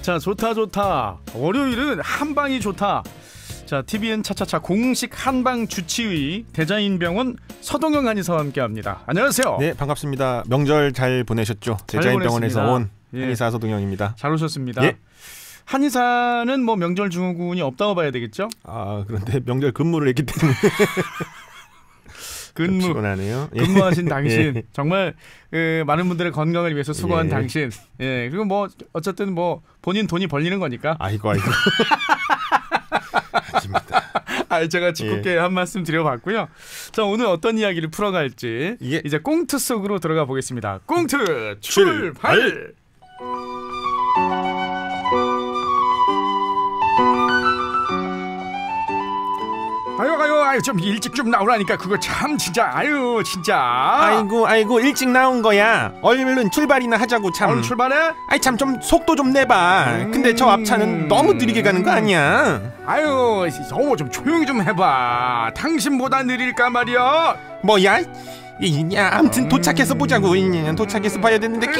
자, 좋다 좋다. 월요일은 한방이 좋다. 자, TVN 차차차 공식 한방 주치의 대자인병원 서동영 한의사와 함께합니다. 안녕하세요. 네, 반갑습니다. 명절 잘 보내셨죠? 대자인병원에서 온 한의사 서동영입니다. 잘 오셨습니다. 예. 한의사는 뭐 명절 증후군이 없다고 봐야 되겠죠? 아, 그런데 명절 근무를 했기 때문에 피곤하네요. 근무하신 당신 예. 정말 많은 분들의 건강을 위해서 수고한 예. 당신. 예, 그리고 뭐 어쨌든 뭐 본인 돈이 벌리는 거니까. 아이고. 아닙니다. 제가 짓궂게 한 말씀 드려봤고요. 자, 오늘 어떤 이야기를 풀어갈지 이제 꽁트 속으로 들어가 보겠습니다. 꽁트 출발! 아유, 좀 일찍 좀 나오라니까. 그거 참 진짜 진짜. 아이고 일찍 나온 거야. 얼른 출발이나 하자고 참. 얼른 출발해? 참 좀 속도 좀 내봐. 근데 저 앞차는 너무 느리게 가는 거 아니야? 좀 조용히 좀 해봐. 당신보다 느릴까 말이야. 뭐야? 아무튼 도착해서 보자고. 도착해서 봐야 되는데.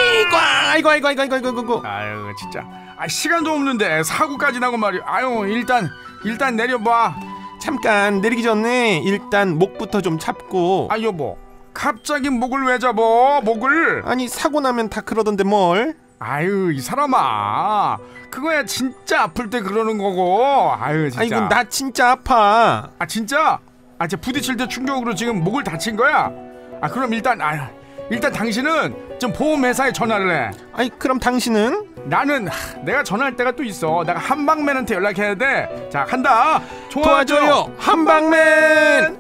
아이고. 진짜. 시간도 없는데 사고까지 나고 말이야. 일단 내려봐. 잠깐 내리기 전에 일단 목부터 좀 잡고. 여보, 갑자기 목을 왜 잡어? 목을? 아니, 사고 나면 다 그러던데 뭘? 이 사람아, 그거야 진짜 아플 때 그러는 거고. 진짜. 이건 나 진짜 아파. 진짜? 진짜 부딪힐 때 충격으로 지금 목을 다친 거야? 그럼 일단 당신은 좀 보험회사에 전화를 해. 그럼 당신은? 나는 내가 전화할 때가 또 있어. 내가 한방맨한테 연락해야 돼. 자, 간다. 도와줘요, 한방맨.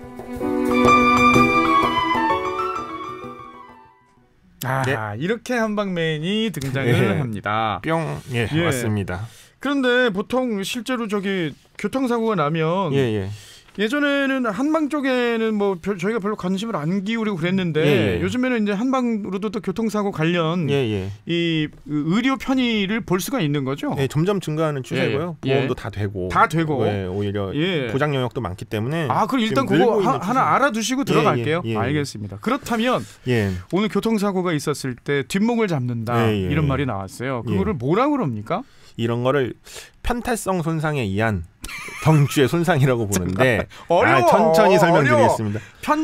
이렇게 한방맨이 등장을 합니다. 뿅. 맞습니다. 그런데 보통 실제로 교통사고가 나면 예전에는 한방 쪽에는 저희가 별로 관심을 안 기울이고 그랬는데 요즘에는 이제 한방으로도 또 교통사고 관련 이 의료 편의를 볼 수가 있는 거죠. 점점 증가하는 추세고요. 보험도 다 되고 오히려 보장 영역도 많기 때문에. 그럼 일단 그거 하나 알아두시고 들어갈게요. 알겠습니다. 그렇다면 오늘 교통사고가 있었을 때 뒷목을 잡는다 이런 말이 나왔어요. 그거를 뭐라고 그럽니까? 이런 거를 편탈성 손상에 의한 경추의 손상이라고 보는데 천천히 설명드리겠습니다.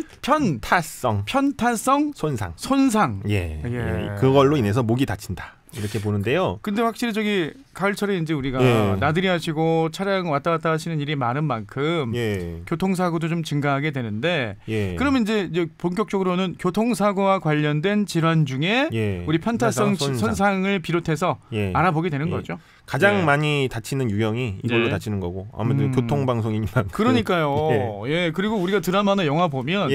편탈성 손상. 그걸로 인해서 목이 다친다. 이렇게 보는데요. 근데 확실히 가을철에 이제 우리가 나들이 하시고 차량 왔다 갔다 하시는 일이 많은 만큼 교통사고도 좀 증가하게 되는데 그러면 이제 본격적으로는 교통사고와 관련된 질환 중에 우리 편탈성 손상을 비롯해서 알아보게 되는 거죠. 가장 많이 다치는 유형이 이걸로 다치는 거고 아무래도 교통방송이니까. 그러니까요. 그리고 우리가 드라마나 영화 보면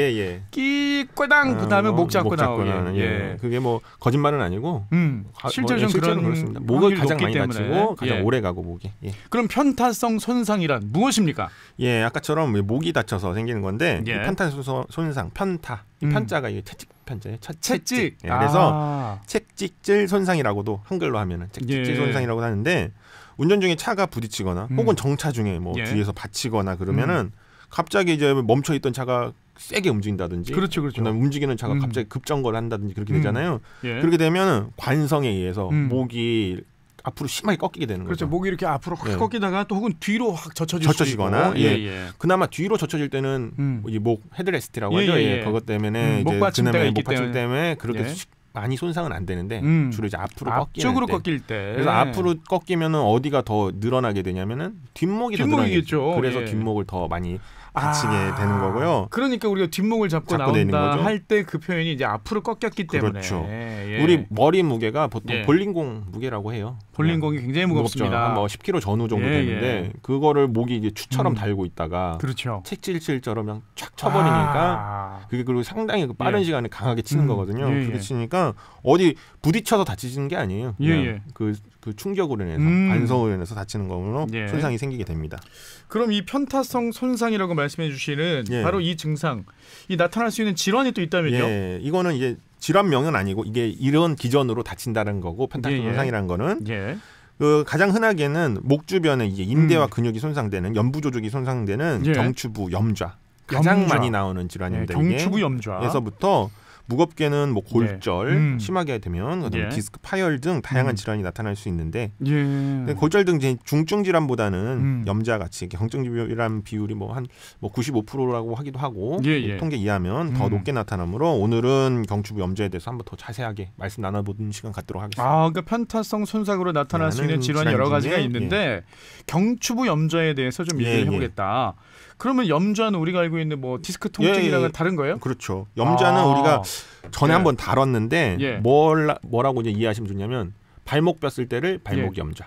끼꼬당 그다음에 목 잡고 나오게. 그게 뭐 거짓말은 아니고 실제로 좀 그렇습니다. 목을 가장 많이 다치고 가장 오래 가고 목이. 그럼 편탈성 손상이란 무엇입니까? 아까처럼 목이 다쳐서 생기는 건데 편탈성 손상, 편타. 편자가 이게 채찍 편자예요. 채찍. 그래서 채찍질 손상이라고도 한글로 하면은 채찍질 손상이라고 하는데 운전 중에 차가 부딪히거나 혹은 정차 중에 뒤에서 받치거나 그러면은 갑자기 이제 멈춰 있던 차가 세게 움직인다든지, 그렇죠. 움직이는 차가 갑자기 급정거를 한다든지 그렇게 되잖아요. 그렇게 되면 관성에 의해서 목이 앞으로 심하게 꺾이게 되는 거죠. 목이 이렇게 앞으로 확 꺾이다가 또 혹은 뒤로 확 젖혀지거나. 그나마 뒤로 젖혀질 때는 이 목 헤드레스트라고 하죠. 그것 때문에 목 받침대가 있기 때문에 그렇게 많이 손상은 안 되는데 주로 이제 앞쪽으로 꺾일 때. 그래서 앞으로 꺾이면은 어디가 더 늘어나게 되냐면은 뒷목이 더 늘어나겠죠. 그래서 뒷목을 더 많이 다치게 되는 거고요. 그러니까 우리가 뒷목을 잡고 나온다 할 때 그 표현이 이제 앞으로 꺾였기 때문에. 그렇죠. 우리 머리 무게가 보통 볼링공 무게라고 해요. 볼링공이 굉장히 무겁습니다. 한 10kg 전후 정도 되는데 그거를 목이 이제 추처럼 달고 있다가 책질질처럼 그냥 촥 쳐버리니까 그게 그리고 상당히 빠른 시간에 강하게 치는 거거든요. 그렇게 치니까 어디 부딪혀서 다치는 게 아니에요. 그 충격으로 인해서 반성으로 인해서 다치는 거로 손상이 생기게 됩니다. 그럼 이 편타성 손상이라고 말씀해 주시는 바로 이 증상, 이 나타날 수 있는 질환이 또 있다면요? 이거는 이제 질환명은 아니고 이게 이런 기전으로 다친다는 거고 편타성 손상이라는 거는 그 가장 흔하게는 목 주변에 이제 인대와 근육이 손상되는 연부 조직이 손상되는 경추부 염좌 가장 많이 나오는 질환입니다. 경추부 염좌에서부터 무겁게는 뭐 골절 심하게 되면 그다음에 디스크 파열 등 다양한 질환이 나타날 수 있는데 골절 등 중증 질환보다는 염좌 같이 경증 질환 비율이 뭐 한 95%라고 하기도 하고 통계 이하면 더 높게 나타나므로 오늘은 경추부 염좌에 대해서 한번 더 자세하게 말씀 나눠보는 시간 갖도록 하겠습니다. 그러니까 편타성 손상으로 나타날 수 있는 질환이 여러 가지가 있는데 경추부 염좌에 대해서 좀 얘기를 해보겠다. 그러면 염좌는 우리가 알고 있는 뭐 디스크 통증이랑은 다른 거예요? 그렇죠. 염좌는 우리가 전에 한번 다뤘는데 뭐라고 이제 이해하시면 좋냐면 발목 뼈쓸 때를 발목 염좌.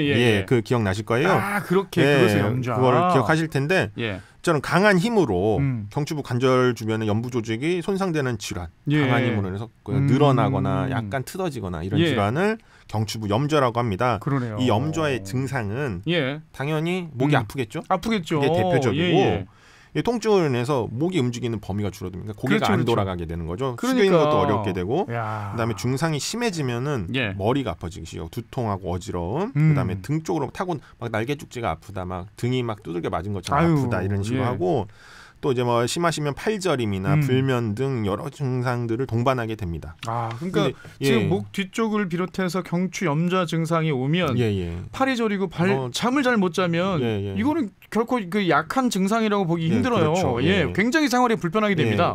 그 기억나실 거예요. 그렇게 그것을 염좌. 그걸 기억하실 텐데 저는 강한 힘으로 경추부 관절 주변의 연부 조직이 손상되는 질환, 강한 힘으로 해서 늘어나거나 약간 틀어지거나 이런 질환을 경추부 염좌라고 합니다. 그러네요. 이 염좌의 증상은 당연히 목이 아프겠죠. 그게 대표적이고 이 통증으로 인해서 목이 움직이는 범위가 줄어듭니다. 고개가 안 돌아가게 되는 거죠. 그러니까. 숙여 있는 것도 어렵게 되고 그다음에 증상이 심해지면은 머리가 아파지기 시작하고 두통하고 어지러움 그다음에 등 쪽으로 타고 막 날개죽지가 아프다 막 등이 막 두들겨 맞은 것처럼 아프다 이런 식으로 하고 또 이제 뭐 심하시면 팔저림이나 불면 등 여러 증상들을 동반하게 됩니다. 그러니까 지금 목 뒤쪽을 비롯해서 경추 염좌 증상이 오면 팔이 저리고 잠을 잘 못 자면 이거는 결코 그 약한 증상이라고 보기 힘들어요. 그렇죠. 굉장히 생활이 불편하게 됩니다.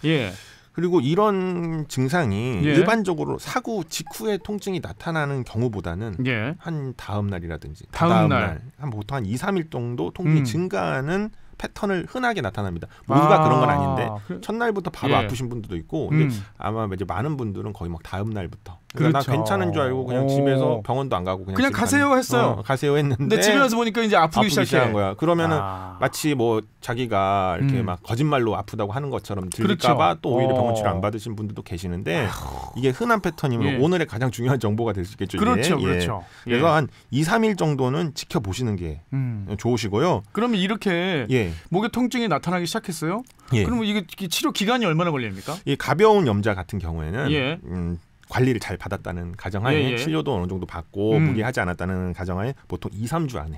그리고 이런 증상이 일반적으로 사고 직후에 통증이 나타나는 경우보다는 한 다음 날이라든지 다음 날 한 보통 한 2, 3일 정도 통증이 증가하는 패턴을 흔하게 나타납니다. 모두가 그런 건 아닌데 첫날부터 바로 아프신 분들도 있고 근데 아마 이제 많은 분들은 거의 막 다음 날부터 나 괜찮은 줄 알고 그냥 집에서 병원도 안 가고 그냥 가세요 했어요. 가세요 했는데 근데 집에 와서 보니까 이제 아프기 시작한 거야. 그러면은 마치 뭐 자기가 이렇게 막 거짓말로 아프다고 하는 것처럼 들릴까봐 또 오히려 병원 치료 안 받으신 분들도 계시는데 이게 흔한 패턴이면 오늘의 가장 중요한 정보가 될 수 있겠죠. 그렇죠. 그래서 한 2, 3일 정도는 지켜보시는 게 좋으시고요. 그러면 이렇게 목에 통증이 나타나기 시작했어요? 그러면 이게 치료 기간이 얼마나 걸립니까? 이 가벼운 염좌 같은 경우에는 관리를 잘 받았다는 가정하에 치료도 어느 정도 받고 무리하지 않았다는 가정하에 보통 2, 3주 안에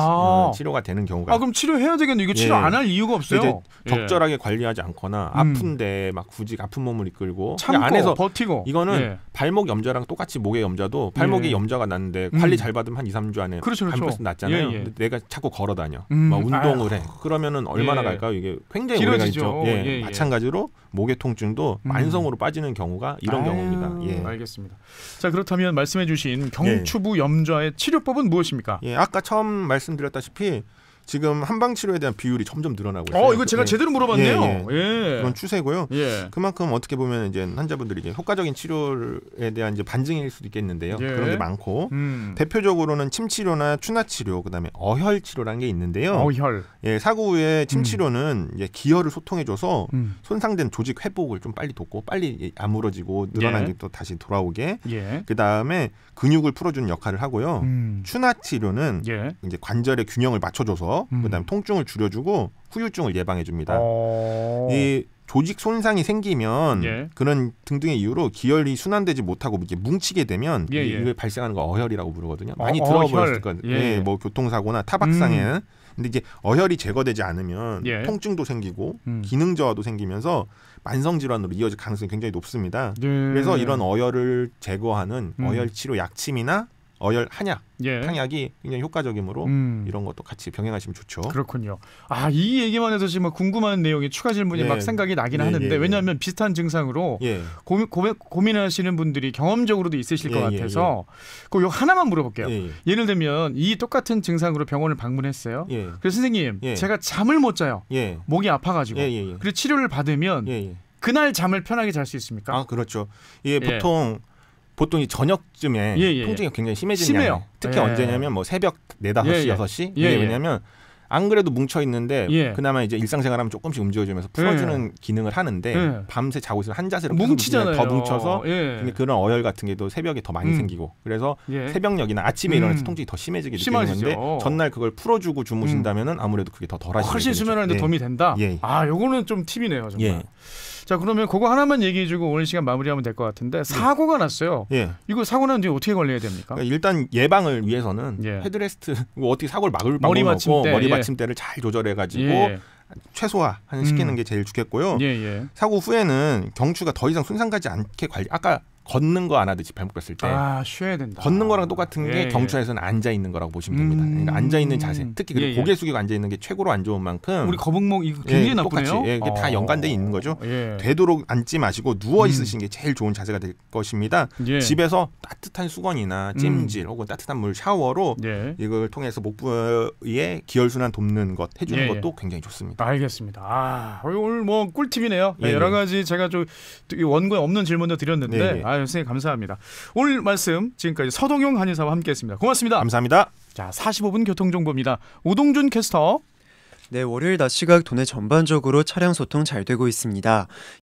치료가 되는 경우가 그럼 치료해야 되겠네. 이거 치료 안 할 이유가 없어요. 적절하게 관리하지 않거나 아픈데 막 굳이 아픈 몸을 이끌고 참고 안에서 버티고 이거는 발목 염좌랑 똑같이 목의 염좌도 발목에 염좌가 났는데 관리 잘 받으면 한 2, 3주 안에 발목에서 낫잖아요. 근데 내가 자꾸 걸어 다녀. 막 운동을 해. 그러면은 얼마나 갈까요? 이게 굉장히 오래 가죠. 마찬가지로 목의 통증도 만성으로 빠지는 경우가 이런 경우입니다. 알겠습니다. 자, 그렇다면 말씀해주신 경추부 염좌의 치료법은 무엇입니까? 아까 처음 말씀드렸다시피 지금 한방 치료에 대한 비율이 점점 늘어나고 있어요. 이거 제가 제대로 물어봤네요. 그런 추세고요. 그만큼 어떻게 보면 이제 환자분들이 이제 효과적인 치료에 대한 이제 반증일 수도 있겠는데요. 그런 게 많고 대표적으로는 침 치료나 추나 치료, 그다음에 어혈 치료라는 게 있는데요. 어혈. 사고 후에 침 치료는 이제 기혈을 소통해줘서 손상된 조직 회복을 좀 빨리 돕고 빨리 아물어지고 늘어난 게 또 다시 돌아오게. 그다음에 근육을 풀어주는 역할을 하고요. 추나 치료는 이제 관절의 균형을 맞춰줘서 그다음에 통증을 줄여주고 후유증을 예방해줍니다. 이 조직 손상이 생기면 그런 등등의 이유로 기혈이 순환되지 못하고 이렇게 뭉치게 되면 이게 발생하는 거 어혈이라고 부르거든요. 많이 들어보셨을 거예요. 뭐 교통사고나 타박상에. 근데 이제 어혈이 제거되지 않으면 통증도 생기고 기능 저하도 생기면서 만성 질환으로 이어질 가능성이 굉장히 높습니다. 그래서 이런 어혈을 제거하는 어혈 치료 약침이나 어혈 한약, 탕약이 굉장히 효과적이므로 이런 것도 같이 병행하시면 좋죠. 그렇군요. 이 얘기만 해도 지금 궁금한 내용이 추가 질문이 막 생각이 나긴 하는데 왜냐하면 비슷한 증상으로 고민하시는 분들이 경험적으로도 있으실 것 같아서 그 하나만 물어볼게요. 예를 들면 이 똑같은 증상으로 병원을 방문했어요. 그래서 선생님 제가 잠을 못 자요. 목이 아파가지고 그래서 치료를 받으면 그날 잠을 편하게 잘 수 있습니까? 그렇죠. 보통 이 저녁쯤에 통증이 굉장히 심해요. 특히 언제냐면 뭐 새벽 4, 5시, 6시. 왜냐하면 안 그래도 뭉쳐 있는데 그나마 이제 일상생활하면 조금씩 움직여주면서 풀어주는 기능을 하는데 밤새 자고 있으면 한 자세로 뭉치잖아요. 더 뭉쳐서 근데 그런 어혈 같은 게 또 새벽에 더 많이 생기고 그래서 새벽녘이나 아침에 일어나서 통증이 더 심해지게 되는 건데 전날 그걸 풀어주고 주무신다면은 아무래도 그게 더 덜하시게 훨씬 수면하는데 도움이 된다. 요거는 좀 팁이네요, 정말. 자, 그러면 그거 하나만 얘기해주고 오늘 시간 마무리하면 될 것 같은데 사고가 났어요. 이거 사고 난 뒤에 어떻게 관리해야 됩니까? 일단 예방을 위해서는 헤드레스트 어떻게 사고를 막을 방법이 없고 머리 받침대를 잘 조절해가지고 최소화하는 시키는 게 제일 좋겠고요. 사고 후에는 경추가 더 이상 손상 가지 않게 관리. 아까 걷는 거 안 하듯이 발목 뺐을 때 쉬어야 된다. 걷는 거랑 똑같은 게 경추에서는 앉아 있는 거라고 보시면 됩니다. 그러니까 앉아 있는 자세, 특히 그리고 고개 숙이고 앉아 있는 게 최고로 안 좋은 만큼 우리 거북목 이거 굉장히 나쁘네요. 똑같이 이게 다 연관돼 있는 거죠. 되도록 앉지 마시고 누워 있으시는 게 제일 좋은 자세가 될 것입니다. 집에서 따뜻한 수건이나 찜질 혹은 따뜻한 물 샤워로 이걸 통해서 목부에 기혈순환 돕는 것 해주는 것도 굉장히 좋습니다. 알겠습니다. 오늘 뭐 꿀팁이네요. 여러 가지 제가 좀 원고에 없는 질문도 드렸는데 선생님 감사합니다. 오늘 말씀 지금까지 서동용 한의사와 함께했습니다. 고맙습니다. 감사합니다. 자, 45분 교통정보입니다. 오동준 캐스터. 네, 월요일 낮 시각 도내 전반적으로 차량 소통 잘 되고 있습니다.